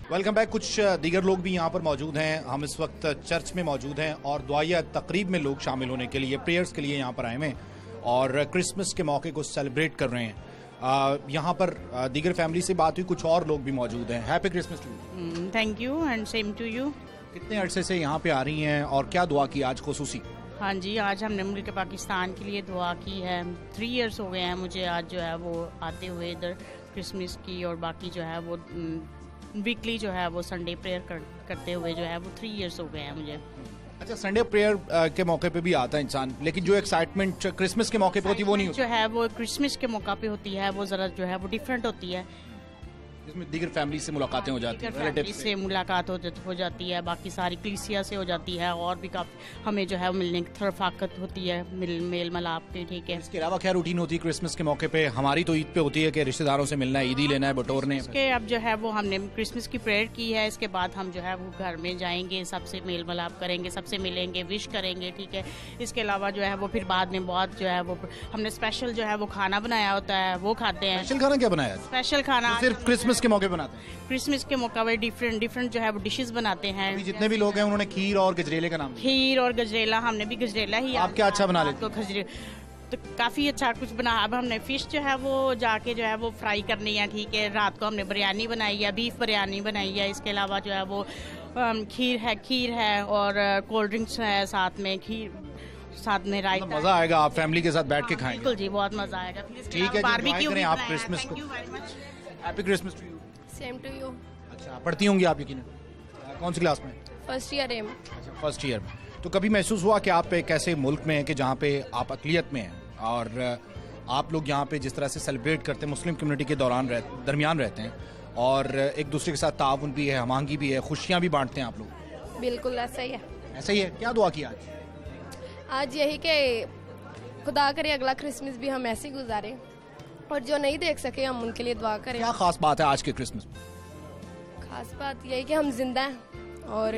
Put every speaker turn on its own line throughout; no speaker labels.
Welcome back. कुछ दीगर लोग भी यहाँ पर मौजूद हैं। हम इस वक्त चर्च में मौजूद हैं और दुआया तकरीब में लोग शामिल होने के लिए, प्रेयर्स के लिए यहाँ पर आए हुए हैं और क्रिसमस के मौके को सेलिब्रेट कर रहे हैं। यहाँ पर दीगर फैमिली से बात हुई, कुछ और लोग भी मौजूद हैं। Happy Christmas to you.
Thank you and same to you.
कितने अरसे से यहाँ पे आ रही हैं और क्या दुआ की आज खुसूसी?
हाँ जी, आज हमने मुल्क पाकिस्तान के लिए दुआ की है। 3 इयर्स हो गए हैं मुझे आज जो है वो आते हुए इधर क्रिसमस की, और बाकी जो है वो वीकली जो है वो संडे प्रेयर करते हुए जो है वो 3 इयर्स हो गए हैं मुझे।
अच्छा, संडे प्रेयर के मौके पे भी आता है इंसान, लेकिन जो एक्साइटमेंट क्रिसमस के मौके पे होती है वो नहीं होती।
जो है वो क्रिसमस के मौका पे होती है, वो जरा जो है वो डिफरेंट होती है।
इसमें दीगर फैमिली से मुलाकातें हो जाती हैं,
फैमिली से मुलाकात हो जाती है, बाकी सारी कलीसिया से हो जाती है, और भी काफी हमें जो है मिलने की तरफाकत होती है, मेल मिलाप की। ठीक है,
इसके अलावा क्या रूटीन होती है क्रिसमस के मौके पे? हमारी तो ईद पे होती है कि रिश्तेदारों से मिलना है, ईदी लेना है, बटोरने।
इसके अब जो है वो हमने क्रिसमस की प्रेयर की है, इसके बाद हम जो है वो घर में जाएंगे, सबसे मेल मिलाप करेंगे, सबसे मिलेंगे, विश करेंगे। ठीक है, इसके अलावा जो है वो फिर बाद में बहुत जो है वो हमने स्पेशल जो है वो खाना बनाया होता है, वो खाते हैं।
स्पेशल खाना क्या बनाया?
स्पेशल खाना
तो सिर्फ क्रिसमस के मौके बनाते हैं?
क्रिसमस के मौका पर डिफरेंट जो है वो डिशेस बनाते हैं।
अभी जितने भी लोग हैं उन्होंने खीर और गजरेले का नाम लिया।
खीर और गजरेला, हमने भी गजरेला ही।
आप क्या अच्छा बना लेते
हैं? तो काफ़ी अच्छा कुछ बना। अब हमने फिश जो है वो जाके जो है वो फ्राई करनी है। ठीक है, रात को हमने बिरयानी बनाई है, बीफ बिरयानी बनाई है। इसके अलावा जो है वो खीर है और कोल्ड ड्रिंक्स है साथ में, साथ में रायता।
तो मजा आएगा, आप फैमिली के साथ बैठ के खाएंगे।
बिल्कुल जी, बहुत मजा आएगा।
ठीक है, बारबेक्यू करें आप क्रिसमस को। Happy Christmas to you.
Same to you.
अच्छा, पढ़ती होंगी आप यकीन? कौन सी क्लास में?
First year M.
अच्छा, फर्स्ट ईयर में। तो कभी महसूस हुआ कि आप एक ऐसे मुल्क में हैं कि जहाँ पे आप अक़लियत में हैं और आप लोग यहाँ पे जिस तरह से सेलिब्रेट करते हैं, मुस्लिम कम्युनिटी के दरमियान रहते हैं और एक दूसरे के साथ ताउन भी है, हमांगी भी है, खुशियाँ भी बांटते हैं आप लोग?
बिल्कुल ऐसा ही है।
ऐसा ही है। क्या दुआ की आज?
आज यही कि खुदा करे अगला क्रिसमस भी हम ऐसे ही गुजारें, और जो नहीं देख सके हम उनके लिए दुआ करें।
क्या खास बात है आज के क्रिसमस में?
खास बात यही कि हम जिंदा हैं, और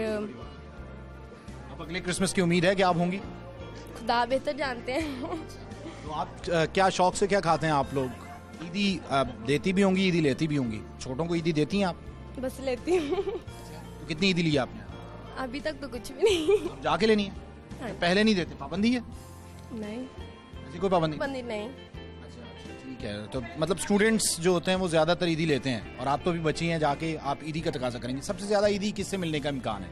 अब अगले क्रिसमस की उम्मीद है कि आप होंगी?
खुदा बेहतर जानते हैं।
तो आप क्या शौक से क्या खाते हैं आप लोग? ईदी देती भी होंगी, ईदी लेती भी होंगी। छोटों को ईदी देती हैं आप?
बस लेती हूँ।
तो कितनी ईदी ली आपने?
अभी तक तो कुछ भी नहीं।
जाके लेनी है?
हाँ।
पहले नहीं देते? पाबंदी है?
नहीं,
ऐसी कोई पाबंदी
नहीं।
ठीक है, तो मतलब स्टूडेंट्स जो होते हैं वो ज्यादातर ईदी लेते हैं और आप तो भी बची हैं, जाके आप ईदी का तकाजा करेंगे। सबसे ज्यादा ईदी किससे मिलने का इम्कान है?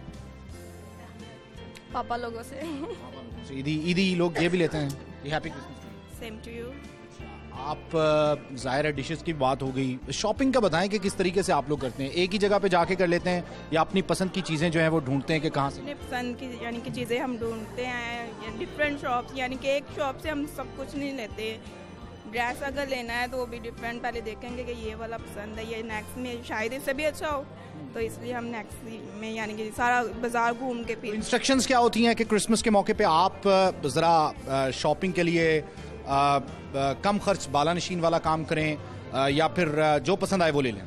पापा लोगों से।
ईदी लोग ये भी लेते हैं। Happy Christmas.
Same to you.
आप ज़ाहिर है डिशेस की बात हो गई, शॉपिंग का बताएं कि किस तरीके से आप लोग करते हैं? एक ही जगह पे जाके कर लेते हैं या अपनी पसंद की चीज़ें जो हैं वो ढूंढते हैं कि कहाँ से?
अपनी पसंद की यानी कि चीज़ें हम ढूंढते हैं डिफरेंट शॉप्स, यानी कि एक शॉप से हम सब कुछ नहीं लेते। ड्रेस अगर लेना है तो वो भी डिफरेंट, पहले देखेंगे कि ये वाला पसंद है, ये नेक्स्ट में शायद इससे भी अच्छा हो, तो इसलिए हम नेक्स्ट में यानी कि सारा बाजार घूम के फिर।
इंस्ट्रक्शंस क्या होती हैं कि क्रिसमस के मौके पे आप ज़रा शॉपिंग के लिए कम खर्च बालानशीन वाला काम करें या फिर जो पसंद आए वो ले लें?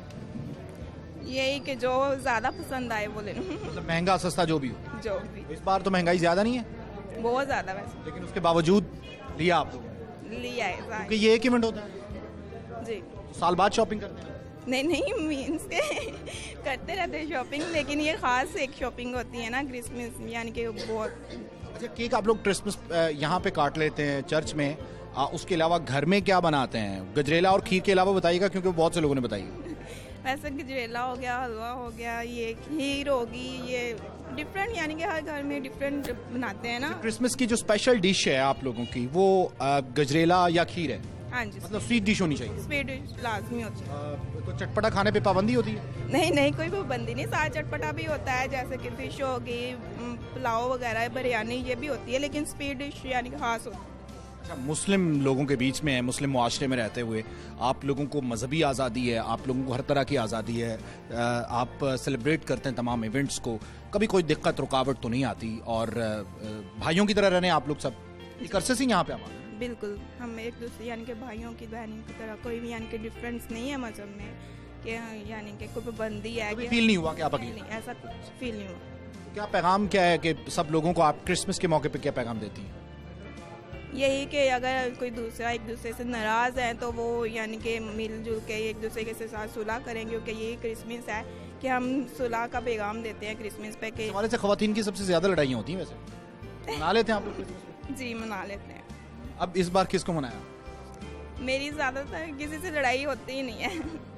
यही कि जो ज़्यादा पसंद आए वो ले लूँ।
मतलब महंगा सस्ता जो भी हो?
जो भी।
इस बार तो महंगाई ज़्यादा नहीं है?
बहुत ज़्यादा वैसे,
लेकिन उसके बावजूद लिया आप लोग?
लिया है
क्योंकि ये एक इवेंट होता है
जी।
साल बाद शॉपिंग करते हैं?
नहीं मीन्स के करते रहते हैं शॉपिंग, लेकिन ये खास एक शॉपिंग होती है ना क्रिसमस, यानी कि बहुत।
अच्छा, केक आप लोग क्रिसमस यहाँ पे काट लेते हैं चर्च में, उसके अलावा घर में क्या बनाते हैं? गजरेला और खीर के अलावा बताइएगा, क्योंकि बहुत से लोगों ने बताई।
वैसे गजरेला हो गया, हलवा हो गया, ये खीर होगी, ये डिफरेंट, यानी कि हर घर में डिफरेंट बनाते हैं ना।
क्रिसमस की जो स्पेशल डिश है आप लोगों की वो गजरेला या खीर है?
हाँ जी,
मतलब स्वीट डिश होनी चाहिए?
स्वीट डिश लाजमी होती है।
तो चटपटा खाने पे पाबंदी होती है?
नहीं, कोई पाबंदी नहीं, सारा चटपटा भी होता है, जैसे कि फिश होगी, पुलाव वगैरह, बिरयानी ये भी होती है, लेकिन स्वीट डिश यानी कि खास होती है।
अच्छा, मुस्लिम लोगों के बीच में है, मुस्लिम मुआशरे में रहते हुए आप लोगों को मजहबी आज़ादी है, आप लोगों को हर तरह की आज़ादी है, आप सेलिब्रेट करते हैं तमाम इवेंट्स को, कभी कोई दिक्कत रुकावट तो नहीं आती और भाइयों की तरह रहने आप लोग सब एक अरसे से यहाँ पे आए?
बिल्कुल, हम एक दूसरे यानी कि भाइयों की बहनों की तरह, कोई भी यानी कि डिफरेंस नहीं है मजहब में कि यानी कि कोई पाबंदी है।
फील नहीं हुआ कि आप अकेले?
नहीं, ऐसा कुछ फील नहीं हुआ।
क्या पैगाम क्या है कि सब लोगों को आप क्रिसमस के मौके पे क्या पैगाम देती हैं?
यही कि अगर कोई दूसरा एक दूसरे से नाराज़ है तो वो यानी कि मिलजुल के एक दूसरे के साथ सुलह करेंगे, क्योंकि यही क्रिसमस है कि हम सुलह का पैगाम देते हैं क्रिसमस पे कि
इस हवाले से ख़वातीन की सबसे ज़्यादा लड़ाइयाँ होती हैं वैसे, मना लेते हैं आप लोग क्रिसमस?
जी मना लेते हैं।
अब इस बार किसको मनाया?
मेरी ज़्यादातर किसी से लड़ाई होती ही नहीं है।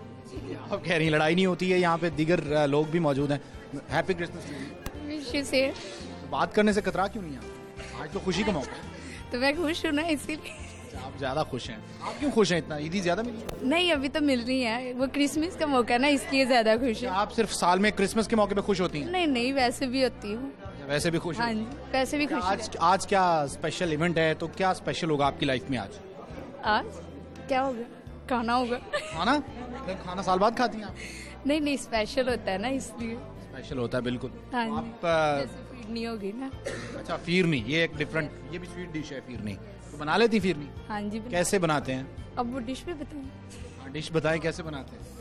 आप कह रही हैं लड़ाई नहीं होती है, यहाँ पे दीगर लोग भी मौजूद हैं। Happy Christmas.
विश यू से।
बात करने से कतरा क्यों नहीं है? आज तो खुशी का मौका है।
तो मैं खुश हूँ ना, इसीलिए।
आप ज़्यादा खुश हैं। आप क्यों खुश हैं इतना? ईदी ज़्यादा मिली?
नहीं, अभी तो मिल रही है, वो क्रिसमस का मौका ना, इसलिए ज्यादा खुश
क्या
है।
आप सिर्फ साल में क्रिसमस के मौके पे खुश होती हैं?
नहीं नहीं, वैसे भी होती हूँ।
वैसे भी खुश
हाँ
होती
जी,
हैं?
वैसे भी खुश
आज क्या स्पेशल इवेंट है? तो क्या स्पेशल होगा आपकी लाइफ में आज?
आज क्या होगा? खाना होगा।
खाना? खाना साल बाद खाती हैं आप?
नहीं नहीं, स्पेशल होता है ना, इसलिए।
स्पेशल होता है बिल्कुल।
हाँ जी।
आप
जैसे फिरनी होगी ना।
अच्छा फिरनी, ये एक डिफरेंट, ये भी स्वीट डिश है फिरनी। तो बना लेती फिरनी?
हाँ जी।
कैसे बनाते हैं?
अब वो डिश भी बताऊँ?
डिश बताएं कैसे बनाते हैं,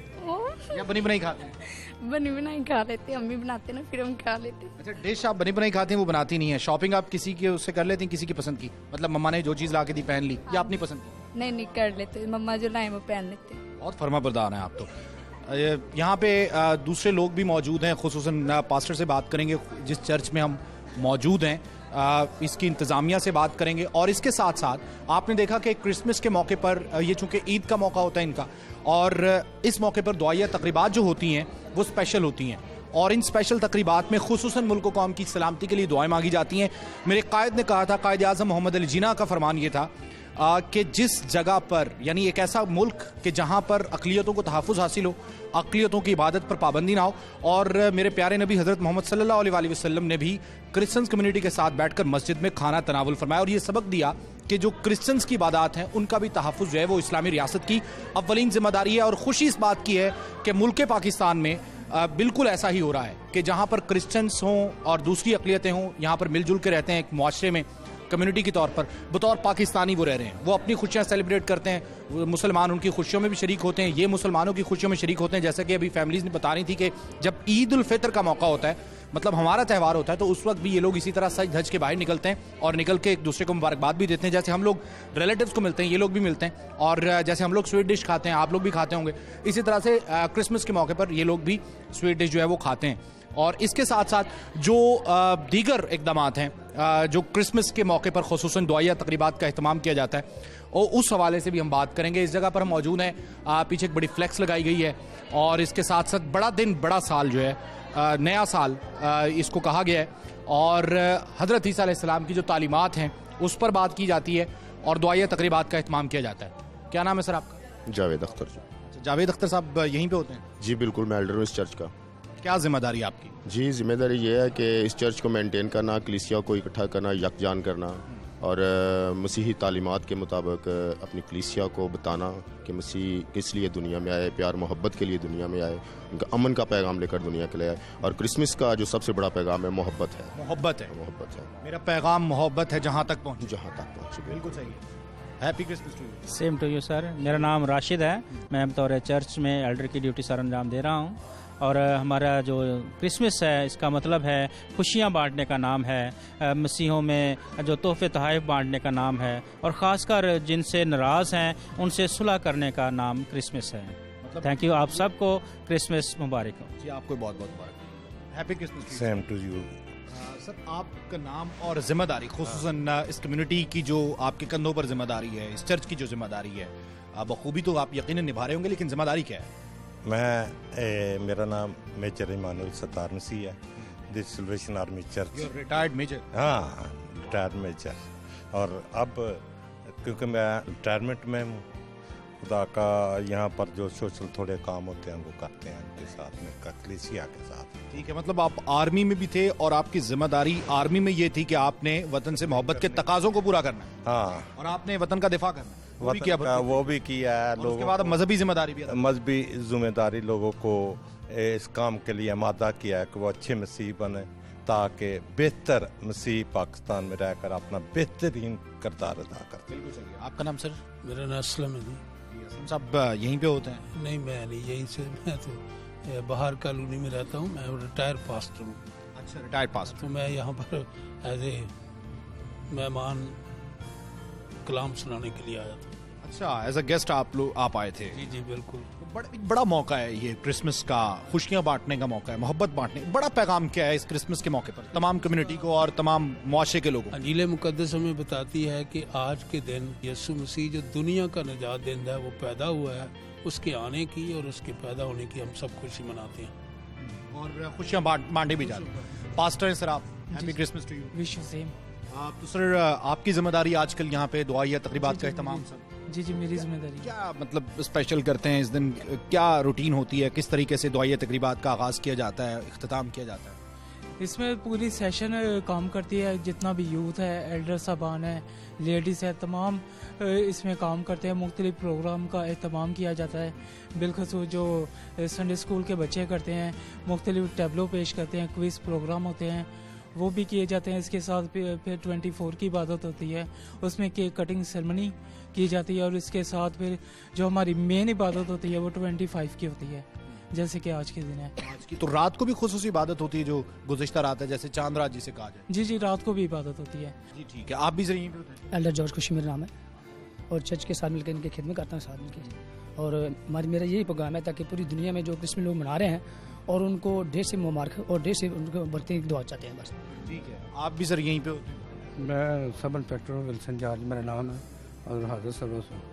या बनी बनाई खाते हैं?
बनी बनाई खा लेते हैं, अम्मी बनाते हैं ना, फिर हम खा लेते हैं।
अच्छा डिश आप बनी बनाई खाते हैं, वो बनाती नहीं है। शॉपिंग आप किसी के उससे कर लेते हैं, किसी की पसंद की, मतलब मम्मा ने जो चीज़ ला के दी पहन ली, या अपनी पसंद की?
नहीं नहीं, कर लेते हैं, मम्मा जो लाए वो पहन लेते हैं।
बहुत फर्मा बरदार हैं आप तो। यहाँ पे दूसरे लोग भी मौजूद हैं, खुसूसन पास्टर से बात करेंगे जिस चर्च में हम मौजूद हैं, इसकी इंतज़ामिया से बात करेंगे। और इसके साथ साथ आपने देखा कि क्रिसमस के मौके पर ये चूँकि ईद का मौका होता है इनका, और इस मौके पर दुआया तकरीबात जो होती हैं वो स्पेशल होती हैं, और इन स्पेशल तकरीबात में खुसूसन मुल्क कौम की सलामती के लिए दुआएं मांगी जाती हैं। मेरे कायद ने कहा था, कायद आज़म मोहम्मद अली जिन्ना का फरमान ये था कि जिस जगह पर, यानी एक ऐसा मुल्क कि जहाँ पर अक़लियतों को तहफ़्फ़ुज़ हासिल हो, अक़लियतों की इबादत पर पाबंदी ना हो। और मेरे प्यारे नबी हज़रत मोहम्मद सल्लल्लाहु अलैहि वसल्लम ने भी क्रिश्चियंस कम्युनिटी के साथ बैठकर मस्जिद में खाना तनावुल फरमाया, और ये सबक दिया कि जो क्रिश्चियंस की इबादत हैं उनका भी तहफ़्फ़ुज़ जो है वो इस्लामी रियासत की अव्वलीन ज़िम्मेदारी है। और खुशी इस बात की है कि मुल्क पाकिस्तान में बिल्कुल ऐसा ही हो रहा है कि जहाँ पर क्रिश्चियंस हों और दूसरी अक़लियतें हों, यहाँ पर मिलजुल के रहते हैं एक मुआशरे में, कम्युनिटी के तौर पर बतौर पाकिस्तानी वो रह रहे हैं। वो अपनी खुशियाँ सेलिब्रेट करते हैं, मुसलमान उनकी खुशियों में भी शरीक होते हैं, ये मुसलमानों की खुशियों में शरीक होते हैं। जैसा कि अभी फैमिलीज़ ने बता रही थी कि जब ईद उल फितर का मौका होता है, मतलब हमारा त्यौहार होता है, तो उस वक्त भी ये लोग इसी तरह सज धज के बाहर निकलते हैं और निकल के एक दूसरे को मुबारकबाद भी देते हैं। जैसे हम लोग रिलेटिव्स को मिलते हैं, ये लोग भी मिलते हैं, और जैसे हम लोग स्वीट डिश खाते हैं, आप लोग भी खाते होंगे, इसी तरह से क्रिसमस के मौके पर ये लोग भी स्वीट डिश जो है वो खाते हैं। और इसके साथ साथ जो दीगर इक़दामात हैं जो क्रिसमस के मौके पर खुसूसन दुआया तकरीबात का एहतमाम किया जाता है, और उस हवाले से भी हम बात करेंगे। इस जगह पर हम मौजूद हैं, पीछे एक बड़ी फ्लैक्स लगाई गई है, और इसके साथ साथ बड़ा दिन बड़ा साल जो है, नया साल इसको कहा गया है, और हज़रत ईसा अलैहिस्सलाम की जो तालीमात हैं उस पर बात की जाती है, और दुआया तकरीबात का एहतमाम किया जाता है। क्या नाम है सर आपका?
जावेद अख्तर जी।
जावेद अख्तर साहब यहीं पे होते हैं?
जी बिल्कुल, मैं एल्डर हूँ इस चर्च का।
क्या जिम्मेदारी है आपकी?
जी जिम्मेदारी ये है कि इस चर्च को मेंटेन करना, कलीसिया को इकट्ठा करना, यकजान करना, और मसीही तालीमात के मुताबिक अपनी कलीसिया को बताना कि मसीह किस लिए दुनिया में आए, प्यार मोहब्बत के लिए दुनिया में आए, उनका अमन का पैगाम लेकर दुनिया के लिए आए। और क्रिसमस का जो सबसे बड़ा पैगाम है मोहब्बत है।
मोहब्बत है,
मोहब्बत है।
मेरा पैगाम मोहब्बत है, जहाँ तक पहुँचे।
जहाँ तक पहुँचे,
बिल्कुल सही है। Happy Christmas to you.
Same to you sir. मेरा नाम राशिद है, मैं बतौर चर्च में एल्डर की ड्यूटी सर अंजाम दे रहा हूँ। और हमारा जो क्रिसमस है, इसका मतलब है खुशियाँ बांटने का नाम है, मसीहों में जो तोहफे तोहफ़े बांटने का नाम है, और ख़ासकर जिनसे नाराज़ हैं उनसे सुलह करने का नाम क्रिसमस है। थैंक यू, आप सबको क्रिसमस मुबारक हो।
जी आपको बहुत बहुत मुबारक। Happy Christmas.
Same to you.
Sir आपका नाम और जिम्मेदारी, खुसूसन इस कम्युनिटी की जो आपके कंधों पर जिम्मेदारी है, इस चर्च की जो जिम्मेदारी है, बखूबी तो आप यकीनन निभा रहे होंगे, लेकिन जिम्मेदारी क्या है?
मेरा नाम मेजर इमानुअल सत्तार मसीह है, this salvation army church.
Retired major?
हाँ, रिटायर्ड मेजर। और अब क्योंकि मैं रिटायरमेंट में हूँ, खुदा का यहाँ पर जो सोशल थोड़े काम होते हैं वो करते हैं उनके साथ में, कलीसिया के साथ।
ठीक है, मतलब आप आर्मी में भी थे, और आपकी जिम्मेदारी आर्मी में ये थी कि आपने वतन से मोहब्बत के तकाजों को पूरा करना है।
हाँ,
और आपने वतन का दिफा करना है, वो भी किया है।
लोगों,
उसके बाद मजहबी जिम्मेदारी भी,
मजहबी जिम्मेदारी लोगों को इस काम के लिए आमादा किया है कि वो अच्छे मसीह बने, ताकि बेहतर मसीह पाकिस्तान में रहकर अपना बेहतरीन किरदार अदा करते।
बिल्कुल सही है। आपका नाम सर?
मेरा नाम असलम है जी।
असलम साहब यहीं पे होते हैं?
नहीं, मैं नहीं, यहीं से, मैं तो बाहर कॉलोनी में रहता हूँ, मैं रिटायर्ड पास्टर हूँ।
अच्छा, रिटायर्ड पास्टर।
तो मैं यहाँ पर एज ए मेहमान कलाम सुनाने के लिए आया था।
अच्छा, एज अ गेस्ट आप आए थे।
जी बिल्कुल।
बड़ा मौका है ये क्रिसमस का, खुशियां बांटने का मौका है, मोहब्बत बांटने। बड़ा पैगाम क्या है इस क्रिसमस के मौके पर तमाम कम्युनिटी को और तमाम मुआशरे के लोगों को?
अंजील मुकद्दस हमें बताती है कि आज के दिन यीशु मसीह जो दुनिया का निजात देंदा है वो पैदा हुआ है, उसके आने की और उसके पैदा होने की हम सब खुशी मनाते हैं
और खुशियां बांटे भी जाते हैं। पास्टर हैं सर आप, happy Christmas to you.
Wish you same.
आप तो सर आपकी जिम्मेदारी आजकल यहाँ पे दुआया तकरीबात का इहतमाम सब।
जी मेरी जिम्मेदारी।
क्या मतलब स्पेशल करते हैं इस दिन, क्या रूटीन होती है, किस तरीके से दुआया तकरीबात का आगाज़ किया जाता है, इख्तिताम किया जाता है?
इसमें पूरी सेशन काम करती है, जितना भी यूथ है, एल्डर साहबान है, लेडीज़ है, तमाम इसमें काम करते हैं। मुख्तलिफ प्रोग्राम का एहतमाम किया जाता है, बिलखसूस जो संडे स्कूल के बच्चे करते हैं, मुख्तलिफ टैबलो पेश करते हैं, क्विज़ प्रोग्राम होते हैं, वो भी किए जाते हैं। इसके साथ फिर 24 की इबादत होती है, उसमें केक कटिंग सेरेमनी की जाती है, और इसके साथ फिर जो हमारी मेन इबादत होती है वो 25 की होती है, जैसे कि आज के दिन है।
आज की तो रात को भी खुसूसी इबादत होती है जो गुज़िश्ता रात है, जैसे चांद रात जिसे कहा जाए।
जी रात को भी इबादत होती है।
जी ठीक है, आप भी जरिए पे होते हैं?
एल्डर जॉर्ज खुशी मेरा नाम है और चर्च के साथ मिलकर इनकी खिदमत करता हूँ साथ मिलकर। और मेरा यही प्रोग्राम है ताकि पूरी दुनिया में जो क्रिसमस लोग मना रहे हैं और उनको ढेर से मुबारक और ढेर से उनको बढ़ती दुआ चाहते हैं बस।
ठीक है, आप भी सर यहीं पे होते हैं?
मैं सब इंस्पेक्टर विल्सन जॉर्ज मेरा नाम है और हाजिर सर्विस हूँ।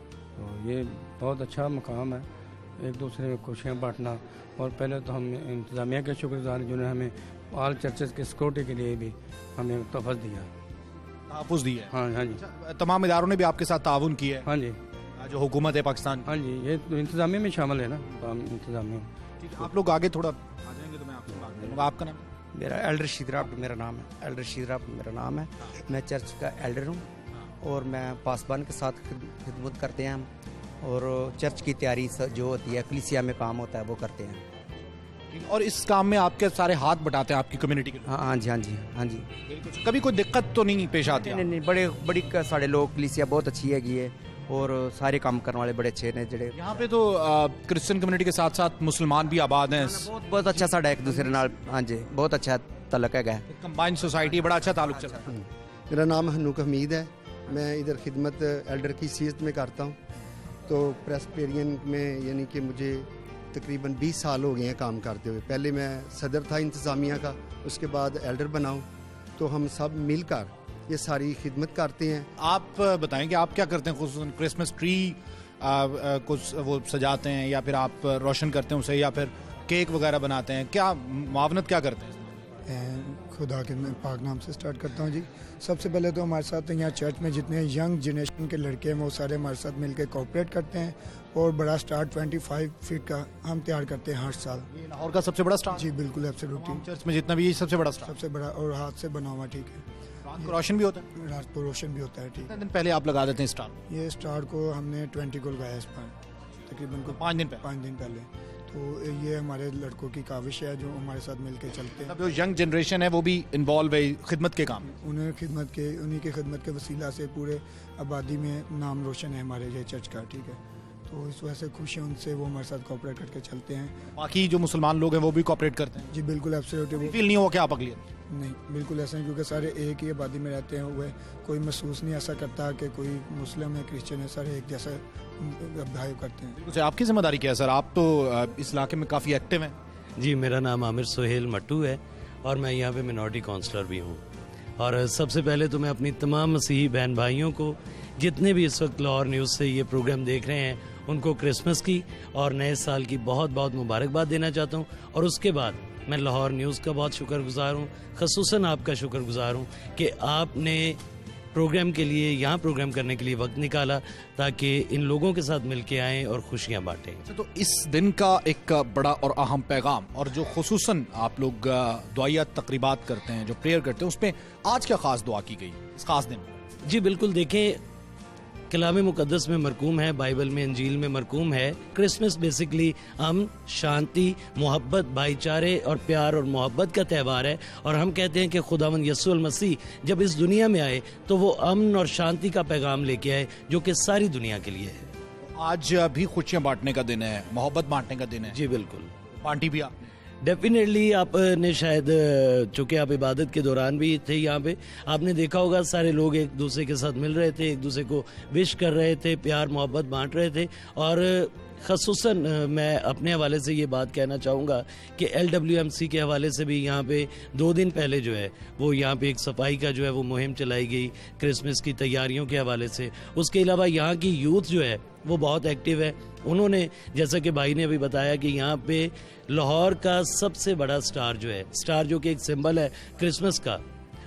तो ये बहुत अच्छा मकाम है, एक दूसरे में खुशियाँ बांटना। और पहले तो हम इंतज़ामिया के शुक्रगुजार जिन्होंने हमें ऑल चर्चेस के सिक्योरिटी के लिए भी हमें तोहफ़ दिया,
तहफ़्फ़ुज़ दिया।
हाँ जी।
तमाम इदारों ने भी आपके साथ ताउन किया है?
हाँ जी।
जो हुकूमत है पाकिस्तान?
हाँ जी, ये तो इंतज़ामिया में शामिल है ना, इंतज़ामिया।
ठीक है, आप लोग आगे थोड़ा आ जाएंगे तो मैं आपसे बात करूँगा। आपका नाम?
मेरा एल्डर शीदराब मेरा नाम है। एल्डर शीदराब मेरा नाम है। मैं चर्च का एल्डर हूँ और मैं पासबान के साथ खिदमत करते हैं हम, और चर्च की तैयारी जो होती है, कलीसिया में काम होता है वो करते हैं।
और इस काम में आपके सारे हाथ बटाते हैं आपकी कम्युनिटी के लोग?
हाँ जी, हाँ जी, हाँ जी।
कभी कोई दिक्कत तो नहीं पेश आती?
नहीं, बड़ी सारे लोग, कलीसिया बहुत अच्छी हैगी है और सारे काम करने वाले बड़े अच्छे हैं। जड़े
यहाँ पे तो क्रिश्चियन कम्युनिटी के साथ साथ मुसलमान भी आबाद हैं।
बहुत अच्छा साढ़ा एक दूसरे नाल, हाँ जी, बहुत अच्छा तल्लक है।
कंबाइंड सोसाइटी, बड़ा अच्छा ताल्लुक चल रहा है।
मेरा नाम हनूक हमीद है, मैं इधर खिदमत एल्डर की सीरत में करता हूँ। तो प्रेस्बिटेरियन में यानी कि मुझे तकरीबन 20 साल हो गए हैं काम करते हुए। पहले मैं सदर था इंतज़ामिया का, उसके बाद एल्डर बनाऊँ। तो हम सब मिलकर ये सारी खिदमत करते हैं।
आप बताएं कि आप क्या करते हैं, खुसूसन क्रिसमस ट्री कुछ वो सजाते हैं या फिर आप रोशन करते हैं उसे, या फिर केक वगैरह बनाते हैं, क्या मावनत क्या करते हैं?
खुदा के पाक नाम से स्टार्ट करता हूँ जी। सबसे पहले तो हमारे साथ यहाँ चर्च में जितने यंग जनरेशन के लड़के हैं वो सारे हमारे साथ मिलकर कोऑपरेट करते हैं, और बड़ा स्टार 25 फीट का हम तैयार करते हैं हर साल।
लाहौर का सबसे बड़ा स्टार?
जी बिल्कुल, एब्सोल्युटली।
चर्च में जितना भी, सबसे बड़ा स्टार?
सबसे बड़ा, और हाथ से बना हुआ। ठीक है,
रात को रोशन भी होता है?
रात को रोशन भी होता है। ठीक है।
दिन पहले आप लगा देते हैं स्टार? ये
स्टार को हमने 20 को लगाया इस पर, तकरीबन
5 दिन
पहले। तो ये हमारे लड़कों की काविश है जो हमारे साथ मिलकर चलते हैं।
जो यंग जनरेशन है वो भी इन्वॉल्व है खिदमत के काम?
उन्हीं की खिदमत के वसीला से पूरे आबादी में नाम रोशन है हमारे ये चर्च का। ठीक है, तो इस वजह से खुशी उनसे, वो हमारे साथ कोऑपरेट करके चलते हैं।
बाकी जो मुसलमान लोग हैं वो भी कोऑपरेट करते हैं?
जी बिल्कुल, एब्सोल्युटली।
फील नहीं हुआ क्या आप अगलियत?
नहीं, बिल्कुल ऐसा नहीं, क्योंकि सारे एक ही आबादी में रहते हैं हुए। कोई महसूस नहीं ऐसा करता कि कोई मुस्लिम है, क्रिश्चियन है, सारे एक जैसा बिहेव करते हैं।
तो आपकी जिम्मेदारी क्या है सर? आप तो इस इलाके में काफ़ी एक्टिव हैं।
जी, मेरा नाम आमिर सोहेल मट्टू है और मैं यहाँ पे मिनॉरिटी काउंसलर भी हूँ। और सबसे पहले तो मैं अपनी तमाम मसीही बहन भाइयों को, जितने भी इस वक्त लाहौर न्यूज़ से ये प्रोग्राम देख रहे हैं, उनको क्रिसमस की और नए साल की बहुत बहुत मुबारकबाद देना चाहता हूँ। और उसके बाद मैं लाहौर न्यूज़ का बहुत शुक्रगुजार हूँ, ख़ुसूसन आपका शुक्रगुजार हूँ कि आपने प्रोग्राम के लिए, यहाँ प्रोग्राम करने के लिए वक्त निकाला ताकि इन लोगों के साथ मिलके आएँ और खुशियाँ बांटें।
तो इस दिन का एक बड़ा और अहम पैगाम, और जो खुसूसन आप लोग दुआया तकरीबात करते हैं, जो प्रेयर करते हैं, उसमें आज क्या ख़ास दुआ की गई इस खास दिन?
जी बिल्कुल, देखें, कलाम मुकद्दस में मरकूम है, बाइबल में, इंजील में मरकूम है, क्रिसमस बेसिकली अमन, शांति, मोहब्बत, भाईचारे और प्यार और मोहब्बत का त्यौहार है। और हम कहते हैं कि खुदावंद यीशु मसीह जब इस दुनिया में आए तो वो अमन और शांति का पैगाम लेके आए, जो कि सारी दुनिया के लिए है।
आज भी खुशियाँ बांटने का दिन है, मोहब्बत बांटने का दिन है।
जी बिल्कुल।
बांटी भी आप?
डेफिनेटली आपने शायद, चूँकि आप इबादत के दौरान भी थे यहाँ पे, आपने देखा होगा सारे लोग एक दूसरे के साथ मिल रहे थे, एक दूसरे को विश कर रहे थे, प्यार मोहब्बत बांट रहे थे। और ख़ुसूसन मैं अपने हवाले से ये बात कहना चाहूँगा कि LWMC के हवाले से भी यहाँ पे 2 दिन पहले जो है वो यहाँ पे एक सफाई का जो है वो मुहिम चलाई गई क्रिसमस की तैयारियों के हवाले से। उसके अलावा यहाँ की यूथ जो है वो बहुत एक्टिव है। उन्होंने, जैसा कि भाई ने अभी बताया कि यहाँ पे लाहौर का सबसे बड़ा स्टार जो है, स्टार जो कि एक सिंबल है क्रिसमस का,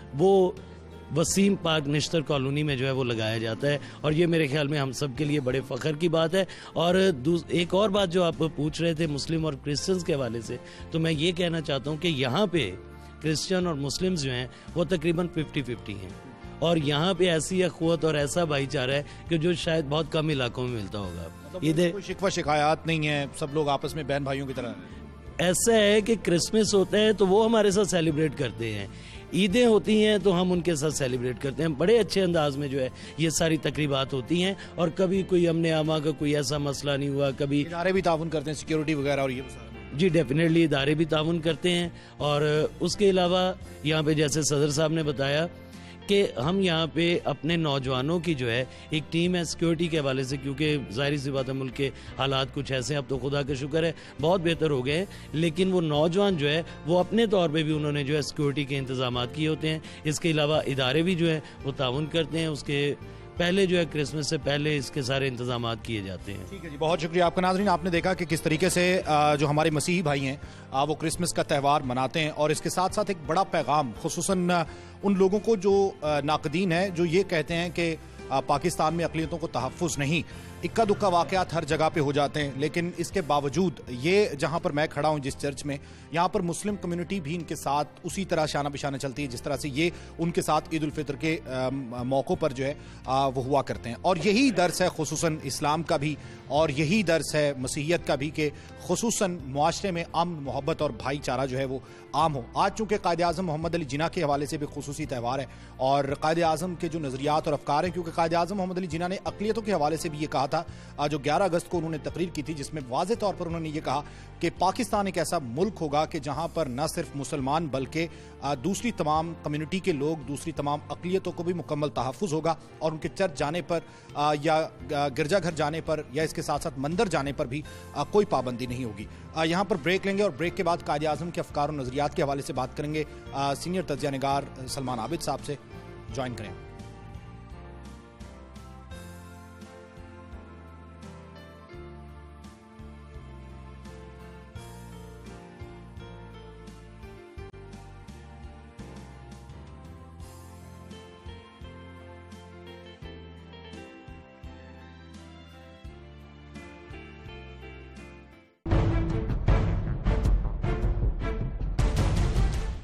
वो वसीम पार्क निश्तर कॉलोनी में जो है वो लगाया जाता है। और ये मेरे ख्याल में हम सब के लिए बड़े फ़ख्र की बात है। और एक और बात जो आप पूछ रहे थे मुस्लिम और क्रिश्चियंस के हवाले से, तो मैं ये कहना चाहता हूँ कि यहाँ पे क्रिश्चियन और मुस्लिम्स जो हैं वो तकरीबन 50-50 हैं। और यहाँ पे ऐसी अखुवत और ऐसा भाईचारा है कि जो शायद बहुत कम इलाकों में मिलता होगा।
इधर कोई शिकवा शिकायत नहीं है, सब लोग आपस में बहन भाइयों की तरह।
ऐसा है कि क्रिसमस होता है तो वो हमारे साथ सेलिब्रेट करते हैं, ईदें होती हैं तो हम उनके साथ सेलिब्रेट करते हैं। बड़े अच्छे अंदाज में जो है ये सारी तकरीबात होती हैं। और कभी कोई अमने आमा का कोई ऐसा मसला नहीं हुआ। कभी
इदारे भी ताउन करते हैं, सिक्योरिटी वगैरह और ये
जी डेफिनेटली इदारे भी ताउन करते हैं। और उसके अलावा यहाँ पे जैसे सदर साहब ने बताया कि हम यहाँ पे अपने नौजवानों की जो है एक टीम है सिक्योरिटी के हवाले से, क्योंकि जाहिर सी बात है मुल्क के हालात कुछ ऐसे हैं, अब तो खुदा का शुक्र है बहुत बेहतर हो गए हैं, लेकिन वो नौजवान जो है वो अपने तौर पे भी उन्होंने जो है सिक्योरिटी के इंतजाम किए होते हैं। इसके अलावा इदारे भी जो है वो ताउन करते हैं। उसके पहले जो है क्रिसमस से पहले इसके सारे इंतजाम किए जाते हैं।
ठीक है जी, बहुत शुक्रिया आपका। नाज़रीन, आपने देखा कि किस तरीके से जो हमारे मसीही भाई हैं वो क्रिसमस का त्यौहार मनाते हैं। और इसके साथ साथ एक बड़ा पैगाम खुसूसन उन लोगों को जो नाकदीन है, जो ये कहते हैं कि पाकिस्तान में अक़लियतों को तहफ़्फ़ुज़ नहीं, इक्का दुक्का वाक़यात हर जगह पे हो जाते हैं, लेकिन इसके बावजूद ये जहाँ पर मैं खड़ा हूँ जिस चर्च में, यहाँ पर मुस्लिम कम्युनिटी भी इनके साथ उसी तरह शाना बिशाना चलती है जिस तरह से ये उनके साथ ईद उल फितर के मौक़ों पर जो है वो हुआ करते हैं। और यही दर्स है खुसूसन इस्लाम का भी, और यही दर्स है मसीहियत का भी कि खुसूसन मुआशरे में अमन, मोहब्बत और भाईचारा जो है वो आम हो। आज चूँकि कायद आज़म मोहम्मद अली जिन्ना के हवाले से भी खुसूसी त्यौहार है और कायद आज़म के जो नज़रियात और अफकार हैं, क्योंकि कायद आज़म मोहम्मद अली जिन्ना ने अक़लियतों के हवाले से भी ये कहा था, जो 11 अगस्त को उन्होंने तकरीर की थी, जिसमें वाज़े तौर पर उन्होंने ये कहा कि पाकिस्तान एक ऐसा मुल्क होगा कि जहाँ पर न सिर्फ मुसलमान बल्कि दूसरी तमाम कम्युनिटी के लोग, दूसरी तमाम अक़लियतों को भी मुकम्मल तहफ़्फ़ुज़ होगा और उनके चर्च जाने पर या गिरजाघर जाने पर या इसके साथ साथ मंदिर जाने पर भी कोई पाबंदी नहीं होगी। यहाँ पर ब्रेक लेंगे और ब्रेक के बाद कायद आज़म के अफकार और नज़रियात के हवाले से बात करेंगे सीनियर तज्ज़िया निगार सलमान आबिद साहब से। ज्वाइन करें।